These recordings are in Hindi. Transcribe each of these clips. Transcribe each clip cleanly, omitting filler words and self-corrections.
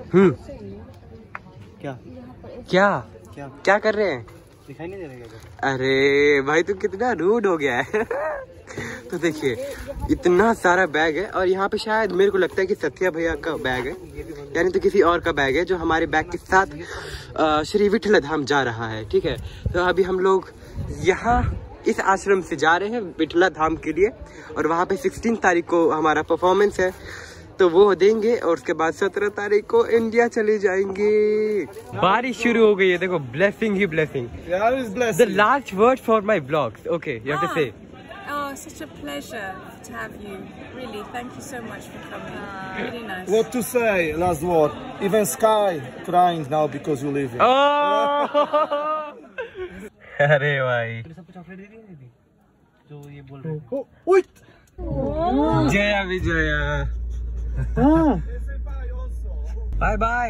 क्या क्या क्या क्या कर रहे हैं? दिखाई नहीं दे रहा क्या? अरे भाई तू कितना रूड हो गया है। तो देखिए इतना सारा बैग है और यहाँ पे शायद मेरे को लगता है कि सत्या भैया का बैग है, यानी तो किसी और का बैग है जो हमारे बैग के साथ श्री विठल धाम जा रहा है। ठीक है, तो अभी हम लोग यहाँ इस आश्रम से जा रहे हैं विठला धाम के लिए और वहाँ पे 16 तारीख को हमारा परफॉर्मेंस है, तो वो देंगे और उसके बाद 17 तारीख को इंडिया चले जाएंगे। बारिश शुरू हो गई है, देखो ब्लेसिंग ही blessing. The last word for my blogs, okay you have to say. Oh, such a pleasure to have you. Really, thank you so much for coming. Really nice. What to say? Last word. Even Sky crying now because you leave. अरे भाई सबको चॉकलेट दे दी जो ये बोल रहे थे। Wait. Jaya Vijaya, bye bye.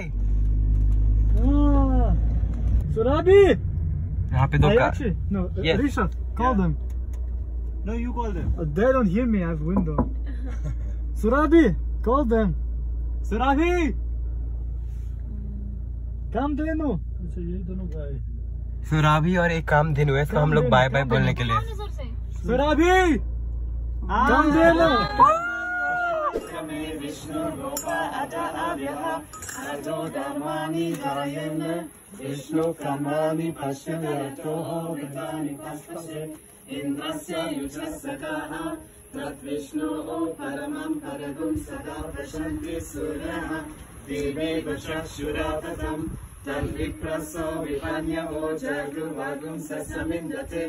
Surabi. यहाँ पे दो का No, Yes. Rishabh, call them. No, you call them. They don't hear me. I have window. Surabi, call them. Surabi. Come Denu. अच्छा यही दोनों गाय। सुराभी और एक काम दिन हुए, इसको हम लोग बाय बाय बोलने के लिए। Surabi. Come Denu. Vishnu Kamani Pashyayto Vedani Paspase Indrasya Yujasakaha Tat Vishnu Paramam Paragum Sada Prashanti Suryaha Diveva Chakshuratatam Tad Vipraso Vihanya Ojagu Vagum Sasamindate.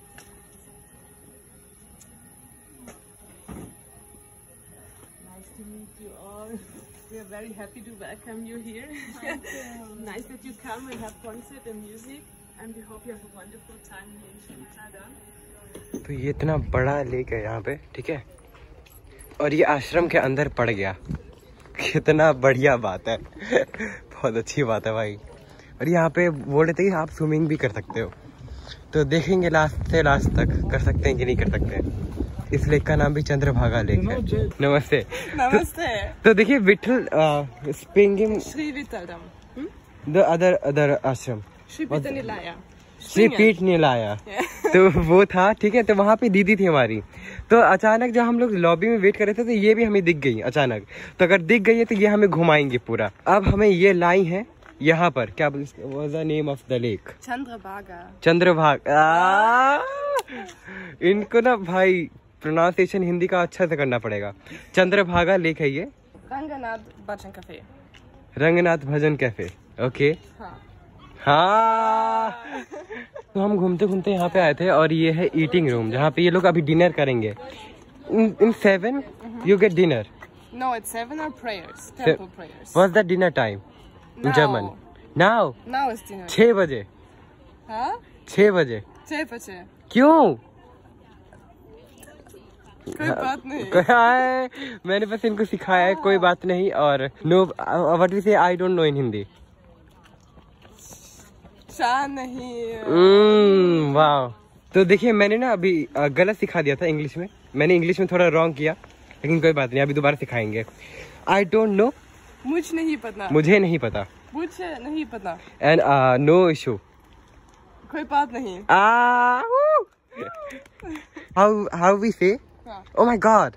Nice to meet you all. We are very happy to welcome you here. Nice that you come and have concert and music, and we hope you have a wonderful time here in Shri Vitala. तो ये इतना बड़ा लेक है यहाँ पे, ठीक है, और ये आश्रम के अंदर पड़ गया। कितना बढ़िया बात है। बहुत अच्छी बात है भाई। और यहाँ पे बोल रहे थे कि आप स्विमिंग भी कर सकते हो, तो देखेंगे लास्ट से लास्ट तक कर सकते हैं कि नहीं कर सकते। इस लेक का नाम भी चंद्रभागा लेक है। नमस्ते। Namaste. तो देखिए Vitala springing Shri Vitala. The other ashram Shri Pitanilaya. Shri Pitanilaya. तो वो था, ठीक है, तो वहाँ पे दीदी थी हमारी। तो अचानक जब हम लोग लॉबी में वेट कर रहे थे तो ये भी हमें दिख गई अचानक। तो अगर दिख गई है तो ये हमें घुमाएंगे पूरा। अब हमें ये लाई है यहाँ पर, क्या was the name of the lake? Chandrabhaga. Chandrabhaga. इनको ना भाई प्रोनाउंसिएशन हिंदी का अच्छा से करना पड़ेगा। चंद्रभागा लेक है ये। Ranganath Bhajan Cafe. Ranganath bhajan cafe, okay. हाँ। तो हम घूमते घूमते यहाँ पे आए थे और ये है ईटिंग रूम जहाँ पे ये लोग अभी डिनर करेंगे। इन 7 you get dinner. No, it's 7 are prayers, temple prayers. What's the dinner time in German? Now. Now is dinner. 6 बजे। हाँ? 6 बजे। 6 बजे. क्यों? कोई बात नहीं। मैंने बस इनको सिखाया है, कोई बात नहीं। और no what we say, I don't know in Hindi. नहीं। वाह। तो देखिए मैंने ना अभी गलत सिखा दिया था इंग्लिश में, मैंने इंग्लिश में थोड़ा रॉन्ग किया, लेकिन कोई बात नहीं, अभी दोबारा सिखाएंगे। आई डोंट नो, मुझे नहीं पता। मुझे नहीं पता। मुझे नहीं पता। And no issue. कोई बात नहीं। हाउ वी से, ओह माय गॉड,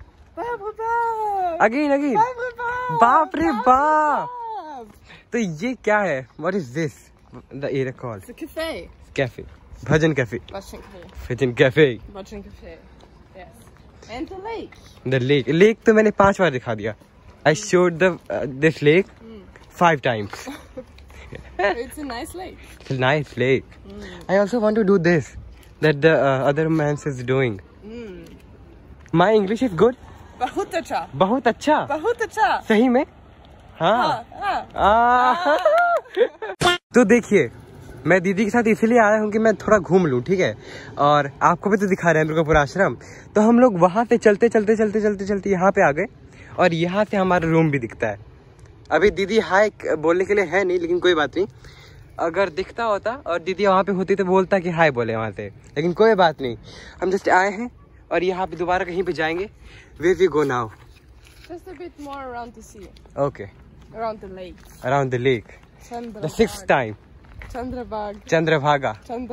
अगेन बाप रे बाप। तो ये क्या है? What is this? The area called cafe, bhajan cafe, bhajan cafe, bhajan cafe, yes. And the lake, the lake तो मैंने 5 बार दिखा दिया। I showed this lake 5 times. It's a nice lake. It's a nice lake. I also want to do this that the other man is doing. My English is good. बहुत अच्छा। बहुत अच्छा। बहुत अच्छा। सही में? हाँ। तो देखिए मैं दीदी के साथ इसलिए आया हूँ कि मैं थोड़ा घूम लूँ, ठीक है, और आपको भी तो दिखा रहे हैं दुर्गापुर आश्रम। तो हम लोग वहाँ से चलते यहाँ पे आ गए और यहाँ से हमारा रूम भी दिखता है। अभी दीदी हाय बोलने के लिए है नहीं, लेकिन कोई बात नहीं, अगर दिखता होता और दीदी वहाँ पे होती तो बोलता कि हाय बोले वहाँ से, लेकिन कोई बात नहीं, हम जस्ट आए हैं और यहाँ पे दोबारा कहीं पे जाएंगे। Where we go now? Just a bit more around to see. Okay. Around the lake. Around the lake. The 6th time. Chandrabhaga.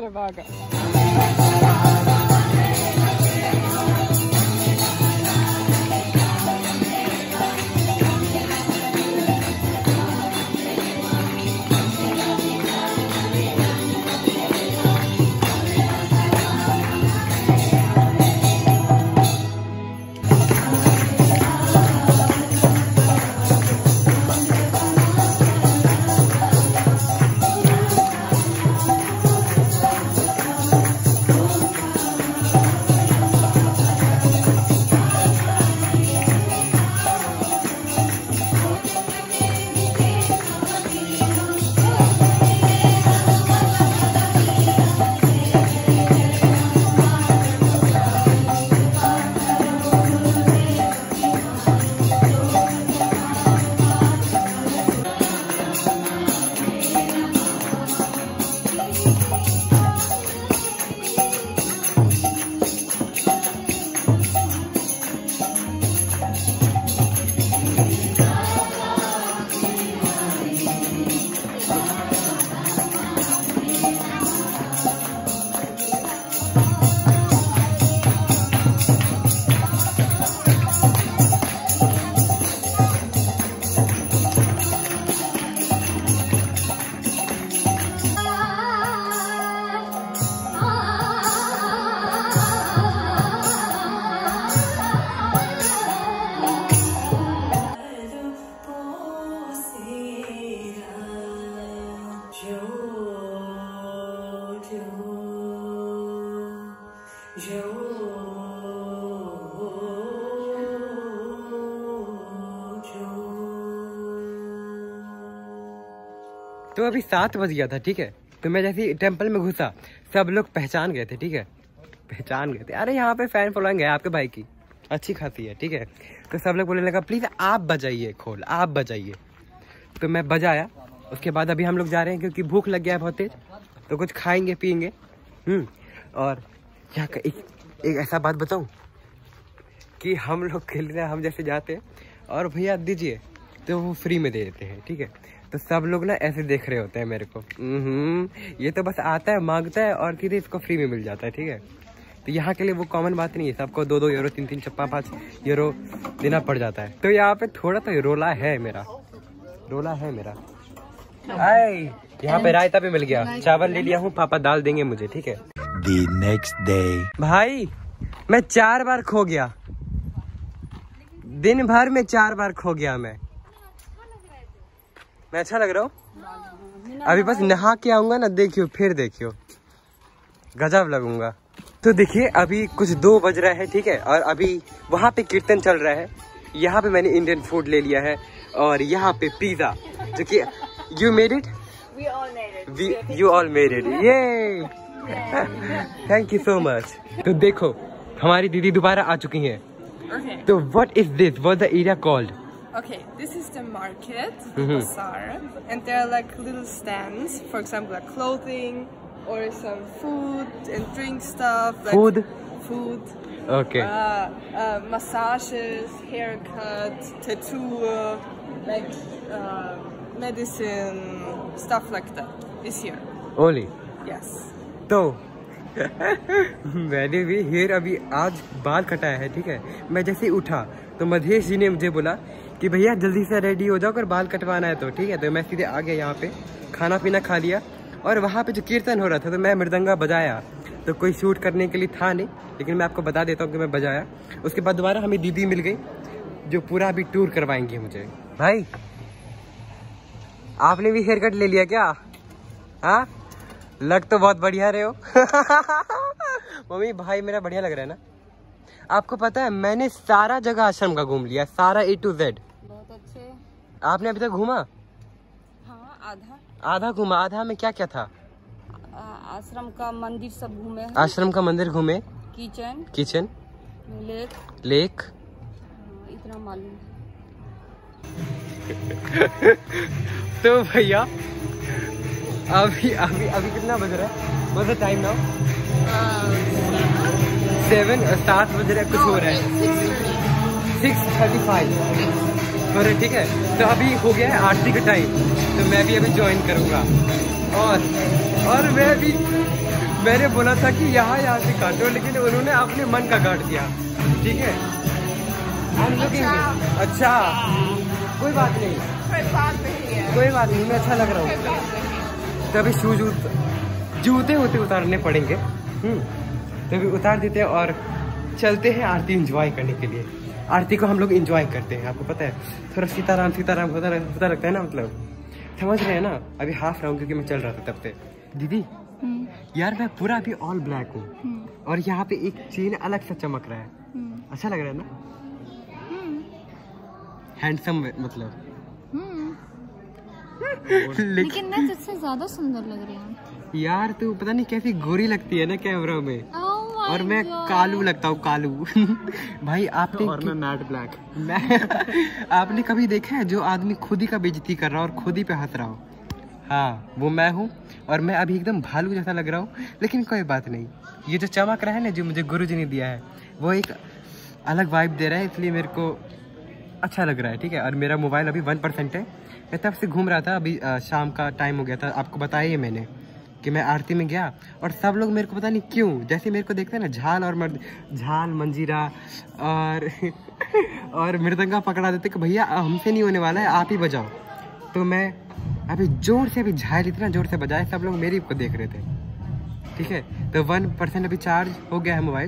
तो अभी 7 बज गया था, ठीक है। तो मैं जैसे टेंपल में घुसा, सब लोग पहचान गए थे, ठीक है, पहचान गए थे। अरे यहाँ पे फैन फॉलोइंग है आपके भाई की अच्छी खासी है, ठीक है। तो सब लोग बोलने लगा प्लीज आप बजाइए खोल, आप बजाइए। तो मैं बजाया। उसके बाद अभी हम लोग जा रहे हैं क्योंकि भूख लग गया है बहुत तेज, तो कुछ खाएंगे पियेंगे। और यहाँ का एक ऐसा बात बताऊँ कि हम लोग खेलते हैं, हम जैसे जाते हैं और भैया दीजिए तो वो फ्री में दे देते हैं, ठीक है। तो सब लोग ना ऐसे देख रहे होते हैं मेरे को, ये तो बस आता है मांगता है और सीधे इसको फ्री में मिल जाता है, ठीक है। तो यहाँ के लिए वो कॉमन बात नहीं है, सबको 2-2 यूरो 3-3 5 यूरो देना पड़ जाता है। तो यहाँ पे थोड़ा तो रोला है मेरा। यहाँ पे रायता भी मिल गया, चावल ले लिया हूँ, पापा दाल देंगे मुझे, ठीक है। The next day. भाई मैं 4 बार खो गया, दिन भर में 4 बार खो गया। मैं अच्छा लग रहा हूँ। अभी बस नहा के आऊंगा ना, देखियो फिर देखियो गजब लगूंगा। तो देखिए अभी कुछ 2 बज रहा है, ठीक है। और अभी वहाँ पे कीर्तन चल रहा है, यहाँ पे मैंने इंडियन फूड ले लिया है और यहाँ पे पिज्जा, जो कि you made it, you all made it, ये थैंक यू सो मच। तो देखो हमारी दीदी दोबारा आ चुकी हैं। तो what is this, what the area called? Okay, this is the market, bazaar, and there are like little stands, for example, like clothing or some food and drink stuff. Like food. Okay. Massages, haircut, tattoo, like medicine, stuff like that is here. Only. Yes. तो मैंने भी हेयर अभी आज बाल कटाया है, ठीक है। मैं जैसे ही उठा तो मधेश जी ने मुझे बोला कि भैया जल्दी से रेडी हो जाओ अगर बाल कटवाना है तो, ठीक है। तो मैं सीधे आ गया यहाँ पे, खाना पीना खा लिया और वहाँ पे जो कीर्तन हो रहा था तो मैं मृदंगा बजाया। तो कोई शूट करने के लिए था नहीं, लेकिन मैं आपको बता देता हूँ कि मैं बजाया। उसके बाद दोबारा हमें दीदी मिल गई जो पूरा अभी टूर करवाएंगे मुझे। भाई आपने भी हेयर कट ले लिया क्या? हाँ, लग तो बहुत बढ़िया रहे हो। मम्मी भाई मेरा बढ़िया लग रहा है ना? आपको पता है मैंने सारा जगह आश्रम का घूम लिया, सारा A to Z। बहुत अच्छे। आपने अभी तक घूमा? हाँ, आधा घूमा। आधा में क्या क्या था? आश्रम का मंदिर सब घूमे। आश्रम का मंदिर घूमे, किचन, लेक, इतना मालूम। तो भैया अभी कितना बज रहा है? What's the time now? 7 बज रहा है, कुछ हो रहा है। 6:35। हो रहे, ठीक है। तो अभी हो गया है आरती का टाइम, तो मैं भी अभी ज्वाइन करूँगा। और मैं भी, मैंने बोला था कि यहाँ से काटो, लेकिन उन्होंने अपने मन का काट दिया, ठीक है। अच्छा, कोई बात नहीं, कोई बात नहीं, मैं अच्छा लग रहा हूँ। तो अभी शूज जूते उतारने पड़ेंगे। तो अभी उतार देते हैं और चलते हैं आरती एंजॉय करने के लिए। आरती को हम लोग एंजॉय करते हैं, आपको पता है, थोड़ा सीताराम होता लगता है ना, मतलब समझ रहे हैं ना। अभी हाफ रहा हूँ क्योंकि मैं चल रहा था तब से। दीदी यार मैं पूरा अभी ऑल ब्लैक हूँ और यहाँ पे एक चेन अलग सा चमक रहा है, अच्छा लग रहा है ना, हैंडसम मतलब। लेकिन मैं तुझसे ज्यादा सुंदर लग रही हूँ यार। तू पता नहीं कैसी गोरी लगती है ना कैमरा में, और मैं कालू लगता हूँ, कालू। भाई आपने और मैं मैट ब्लैक। आपने कभी देखा है जो आदमी खुद ही का बेइज्जती कर रहा हो और खुद ही पे हंस रहा हो? हाँ, वो मैं हूँ। और मैं अभी एकदम भालू जैसा लग रहा हूँ, लेकिन कोई बात नहीं। ये जो चमक रहा है ना, जो मुझे गुरुजी ने दिया है, वो एक अलग वाइब दे रहा है, इसलिए मेरे को अच्छा लग रहा है, ठीक है। और मेरा मोबाइल अभी 1% है। मैं तब से घूम रहा था, अभी शाम का टाइम हो गया था, आपको बताया ही मैंने कि मैं आरती में गया, और सब लोग मेरे को पता नहीं क्यों, जैसे मेरे को देखते हैं ना, झाल मंजीरा और मृदंगा पकड़ा देते कि भैया हमसे नहीं होने वाला है, आप ही बजाओ। तो मैं अभी जोर से, अभी झाल इतना जोर से बजाए, सब लोग मेरी को देख रहे थे, ठीक है। तो 1% अभी चार्ज हो गया है मोबाइल।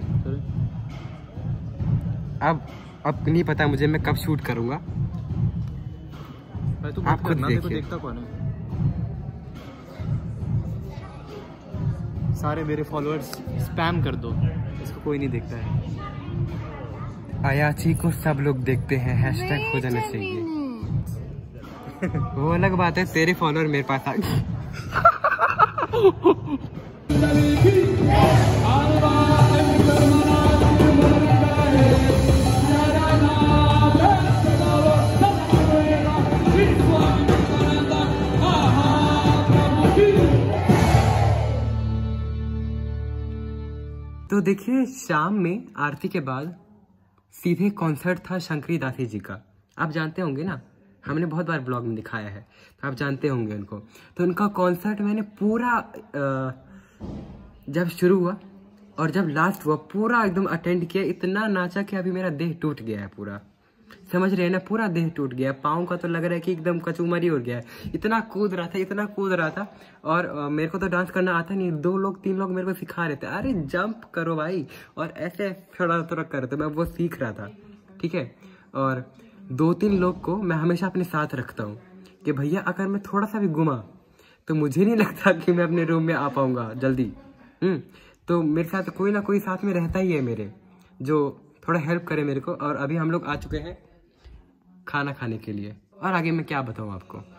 अब नहीं पता मुझे मैं कब शूट करूँगा, आप खुद देखिए। देखता कौन है? सारे मेरे फॉलोअर्स स्पैम कर दो, इसको कोई नहीं देखता है। अयाची को सब लोग देखते हैं, हैशटैग हो जाना चाहिए। वो अलग बात है, तेरे फॉलोअर मेरे पास आ गए। तो देखिए, शाम में आरती के बाद सीधे कॉन्सर्ट था शंकरी दासी जी का। आप जानते होंगे ना, हमने बहुत बार ब्लॉग में दिखाया है, तो आप जानते होंगे उनको। तो उनका कॉन्सर्ट मैंने पूरा जब शुरू हुआ और जब लास्ट हुआ पूरा एकदम अटेंड किया। इतना नाचा कि अभी मेरा देह टूट गया है पूरा, समझ रहे हैं ना, पूरा देह टूट गया। पाँव का तो लग रहा है कि एकदम कचूमरी हो गया है। इतना कूद रहा था। और मेरे को तो डांस करना आता नहीं, 2-3 लोग मेरे को सिखा रहे थे, अरे जंप करो भाई, और ऐसे थोड़ा कर, तो मैं वो सीख रहा था, ठीक है। और 2-3 लोग को मैं हमेशा अपने साथ रखता हूँ कि भैया अगर मैं थोड़ा सा भी घुमा तो मुझे नहीं लगता कि मैं अपने रूम में आ पाऊंगा जल्दी। तो मेरे साथ कोई ना कोई साथ में रहता ही है मेरे, जो थोड़ा हेल्प करे मेरे को। और अभी हम लोग आ चुके हैं खाना खाने के लिए, और आगे मैं क्या बताऊँ आपको।